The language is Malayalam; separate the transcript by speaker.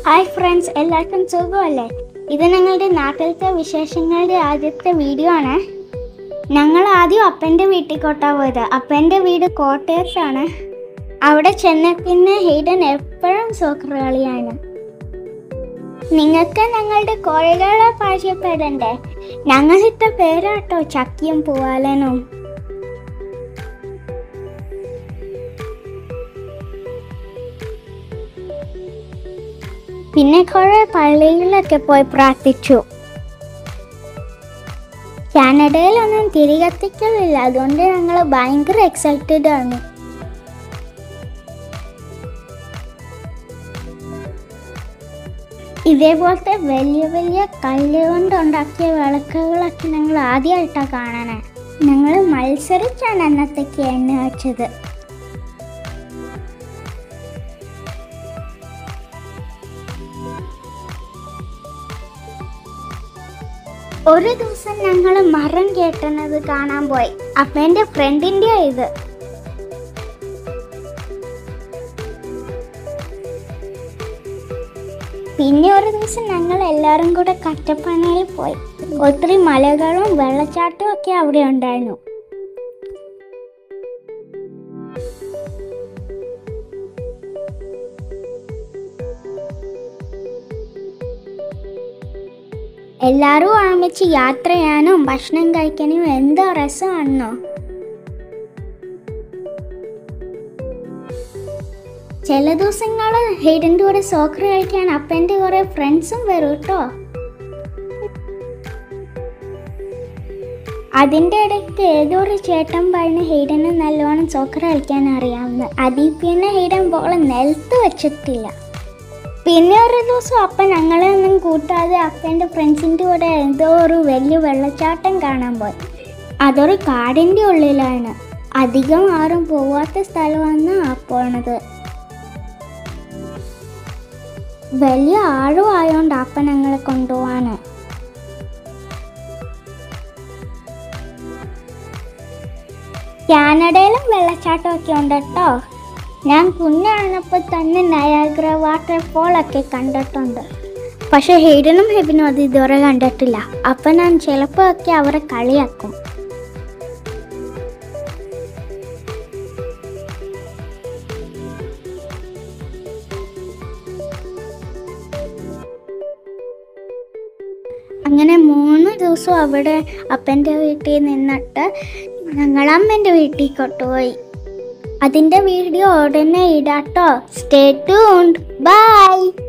Speaker 1: ഹായ് ഫ്രണ്ട്സ്, എല്ലാവർക്കും സുഖമല്ലേ? ഇത് ഞങ്ങളുടെ നാട്ടിലത്തെ വിശേഷങ്ങളുടെ ആദ്യത്തെ വീഡിയോ ആണ്. ഞങ്ങൾ ആദ്യം അപ്പൻ്റെ വീട്ടിൽ കൊട്ടാൻ പോയത്. അപ്പൻ്റെ വീട് കോട്ടയത്താണ്. അവിടെ ചെന്ന പിന്നെ ഹെയ്ഡൻ എപ്പോഴും സോക്കർ കളിയാണ്. നിങ്ങൾക്ക് ഞങ്ങളുടെ കോഴികളെ പരിചയപ്പെടണ്ടേ? ഞങ്ങളിട്ട പേരാട്ടോ ചക്കിയും പൂവാലനും. പിന്നെ കുറെ പള്ളികളിലൊക്കെ പോയി പ്രാർത്ഥിച്ചു. കാനഡയിലൊന്നും തിരികത്തിക്കലില്ല, അതുകൊണ്ട് ഞങ്ങൾ ഭയങ്കര എക്സൈറ്റഡ് ആണ്. ഇതേപോലത്തെ വലിയ വലിയ കല്ല് കൊണ്ടുണ്ടാക്കിയ വിളക്കുകളൊക്കെ ഞങ്ങൾ ആദ്യമായിട്ടാണ് കാണാനേ. ഞങ്ങൾ മത്സരിച്ചാണ് അന്നത്തേക്ക് എണ്ണ വെച്ചത്. ഒരു ദിവസം ഞങ്ങൾ മരം കെട്ടുന്നത് കാണാൻ പോയി. അപ്പം എൻ്റെ ഫ്രണ്ടിൻ്റെ ഇത്. പിന്നെ ഒരു ദിവസം ഞങ്ങൾ എല്ലാവരും കൂടെ കട്ടപ്പനയിൽ പോയി. ഒത്തിരി മലകളും വെള്ളച്ചാട്ടവും ഒക്കെ അവിടെ ഉണ്ടായിരുന്നു. എല്ലാവരും ഒരുമിച്ച് യാത്ര ചെയ്യാനും ഭക്ഷണം കഴിക്കാനും എന്തോ രസമാണെന്നോ. ചില ദിവസങ്ങൾ ഹെയ്ഡൻ്റെ കൂടെ സോക്കർ കളിക്കാൻ അപ്പൻ്റെ കുറേ ഫ്രണ്ട്സും വരും കേട്ടോ. അതിൻ്റെ ഇടയ്ക്ക് ഏതോ ഒരു ചേട്ടൻ പറഞ്ഞ് ഹെയ്ഡന് നല്ലോണം സോക്കർ കളിക്കാൻ അറിയാമെന്ന്. അതിൽ പിന്നെ ഹെയ്ഡൻ ബോൾ നിലത്ത് വെച്ചിട്ടില്ല. പിന്നെ ഒരു ദിവസം അപ്പം ഞങ്ങളൊന്നും കൂട്ടാതെ അപ്പൻ്റെ ഫ്രണ്ട്സിൻ്റെ കൂടെ എന്തോ ഒരു വലിയ വെള്ളച്ചാട്ടം കാണാൻ പോയി. അതൊരു കാടിൻ്റെ ഉള്ളിലാണ്. അധികം ആരും പോവാത്ത സ്ഥലമാണ് പോണത്. വലിയ ആഴം ആയതുകൊണ്ട് അപ്പം ഞങ്ങളെ കൊണ്ടുപോവാണ്. കാനഡയിലും വെള്ളച്ചാട്ടമൊക്കെ ഉണ്ട് കേട്ടോ. ഞാൻ കുഞ്ഞാണപ്പോൾ തന്നെ നയാഗ്ര വാട്ടർഫോളൊക്കെ കണ്ടിട്ടുണ്ട്. പക്ഷെ ഹെയ്ഡനും ഹെബിനും അത് ഇതുവരെ കണ്ടിട്ടില്ല. അപ്പം ഞാൻ ചിലപ്പോൾ ഒക്കെ അവരെ കളിയാക്കും. അങ്ങനെ 3 ദിവസം അവിടെ അപ്പൻ്റെ വീട്ടിൽ നിന്നിട്ട് ഞങ്ങൾ അമ്മേൻ്റെ വീട്ടിൽ കൊണ്ടുപോയി. അതിൻ്റെ വീഡിയോ ഉടനെ ഇടാട്ടോ. Stay tuned. ബൈ.